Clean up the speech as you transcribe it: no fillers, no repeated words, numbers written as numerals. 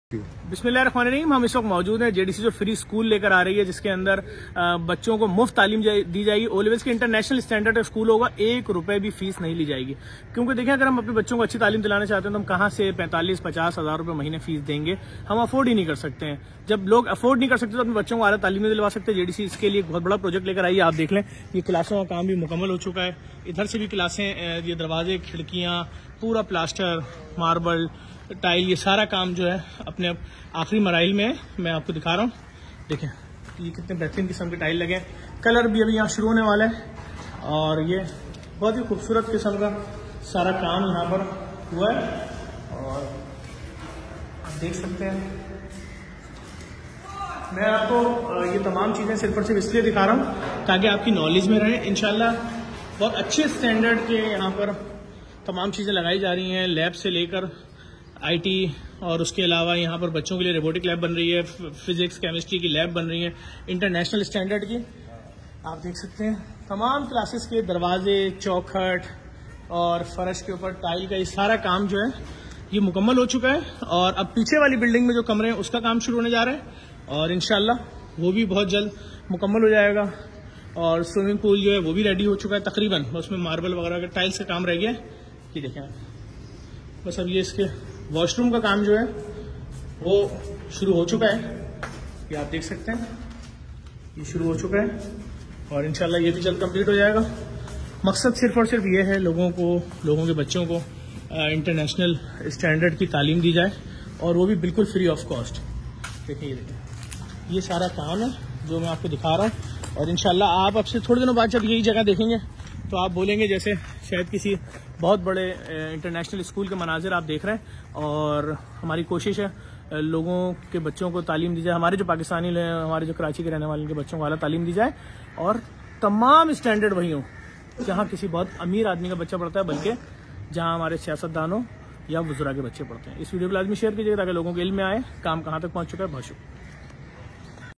बिस्मिल्लाहिर्रहमानिर्रहीम। हम इस वक्त मौजूद हैं जेडीसी जो फ्री स्कूल लेकर आ रही है, जिसके अंदर बच्चों को मुफ्त तालीम दी जाएगी। ओ लेवल्स के इंटरनेशनल स्टैंडर्ड का स्कूल होगा, 1 रुपए भी फीस नहीं ली जाएगी। क्योंकि देखिए, अगर हम अपने बच्चों को अच्छी तालीम दिलाना चाहते हैं तो हम कहाँ से 45-50 हज़ार रुपए महीने फीस देंगे? हम अफोर्ड ही नहीं कर सकते हैं। जब लोग अफोर्ड नहीं कर सकते तो अपने बच्चों को आला तालीम नहीं दिलवा सकते। जेडीसी इसके लिए एक बहुत बड़ा प्रोजेक्ट लेकर आई है। आप देख लें, ये क्लासों का काम भी मुकम्मल हो चुका है। इधर से भी क्लासें, ये दरवाजे, खिड़कियाँ, पूरा प्लास्टर, मार्बल, टाइल, ये सारा काम जो है अपने आखिरी मराइल में है। मैं आपको दिखा रहा हूँ। देखें ये कितने बेहतरीन किस्म के टाइल लगे हैं। कलर भी अभी यहाँ शुरू होने वाला है और ये बहुत ही खूबसूरत किस्म का सारा काम यहाँ पर हुआ है और आप देख सकते हैं। मैं आपको ये तमाम चीज़ें सिर्फ और सिर्फ इसलिए दिखा रहा हूँ ताकि आपकी नॉलेज में रहे। इंशाल्लाह बहुत अच्छे स्टैंडर्ड के यहाँ पर तमाम चीज़ें लगाई जा रही हैं, लैब से लेकर आईटी, और उसके अलावा यहाँ पर बच्चों के लिए रोबोटिक लैब बन रही है, फिजिक्स केमिस्ट्री की लैब बन रही है इंटरनेशनल स्टैंडर्ड की। आप देख सकते हैं तमाम क्लासेस के दरवाजे, चौखट और फर्श के ऊपर टाइल का ये सारा काम जो है ये मुकम्मल हो चुका है। और अब पीछे वाली बिल्डिंग में जो कमरे हैं उसका काम शुरू होने जा रहा है और इंशाल्लाह वो भी बहुत जल्द मुकम्मल हो जाएगा। और स्विमिंग पूल जो है वो भी रेडी हो चुका है तकरीबन, उसमें मार्बल वगैरह का टाइल्स का काम रह गया है। ये देखें आप, बस अब ये इसके वॉशरूम का काम जो है वो शुरू हो चुका है। ये आप देख सकते हैं, ये शुरू हो चुका है और इंशाल्लाह ये भी जल्द कंप्लीट हो जाएगा। मकसद सिर्फ और सिर्फ ये है लोगों के बच्चों को इंटरनेशनल स्टैंडर्ड की तालीम दी जाए और वो भी बिल्कुल फ्री ऑफ कॉस्ट। देखिए ये सारा काम है जो मैं आपको दिखा रहा हूँ और इंशाल्लाह आप अब से थोड़े दिनों बाद जब यही जगह देखेंगे तो आप बोलेंगे जैसे शायद किसी बहुत बड़े इंटरनेशनल स्कूल के मनाजिर आप देख रहे हैं। और हमारी कोशिश है लोगों के बच्चों को तालीम दी जाए, हमारे जो पाकिस्तानी हैं, हमारे जो कराची के रहने वाले के बच्चों को आला तालीम दी जाए और तमाम स्टैंडर्ड वही हो जहाँ किसी बहुत अमीर आदमी का बच्चा पढ़ता है, बल्कि जहाँ हमारे सियासतदानों या वज़रा के बच्चे पढ़ते हैं। इस वीडियो को लाजमी शेयर कीजिएगा ताकि लोगों को इल्म में आए काम कहाँ तक पहुँच चुका है। बहुत शुक्रिया।